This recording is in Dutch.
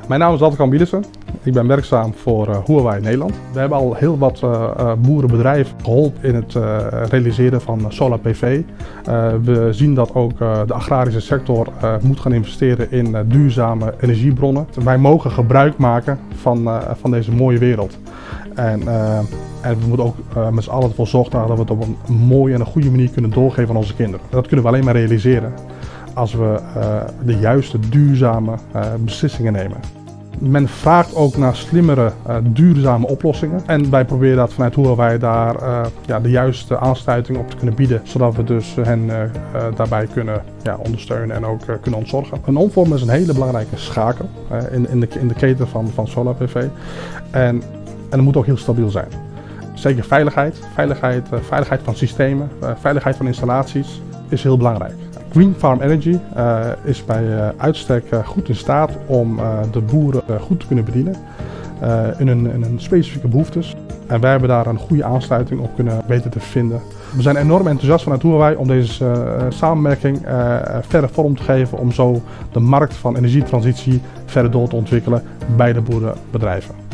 Mijn naam is Adkan Biedersen. Ik ben werkzaam voor Huawei Nederland. We hebben al heel wat boerenbedrijven geholpen in het realiseren van solar PV. We zien dat ook de agrarische sector moet gaan investeren in duurzame energiebronnen. Wij mogen gebruik maken van deze mooie wereld. En we moeten ook met z'n allen ervoor zorgen dat we het op een mooie en een goede manier kunnen doorgeven aan onze kinderen. Dat kunnen we alleen maar realiseren als we de juiste duurzame beslissingen nemen. Men vraagt ook naar slimmere, duurzame oplossingen. En wij proberen dat vanuit Huawei daar de juiste aansluiting op te kunnen bieden. Zodat we dus hen daarbij kunnen ondersteunen en ook kunnen ontzorgen. Een omvormer is een hele belangrijke schakel in de keten van solar PV. En het moet ook heel stabiel zijn. Zeker veiligheid van systemen, veiligheid van installaties is heel belangrijk. Green Farm Energy is bij uitstek goed in staat om de boeren goed te kunnen bedienen in hun specifieke behoeftes. En wij hebben daar een goede aansluiting op kunnen weten te vinden. We zijn enorm enthousiast vanuit Huawei om deze samenwerking verder vorm te geven om zo de markt van energietransitie verder door te ontwikkelen bij de boerenbedrijven.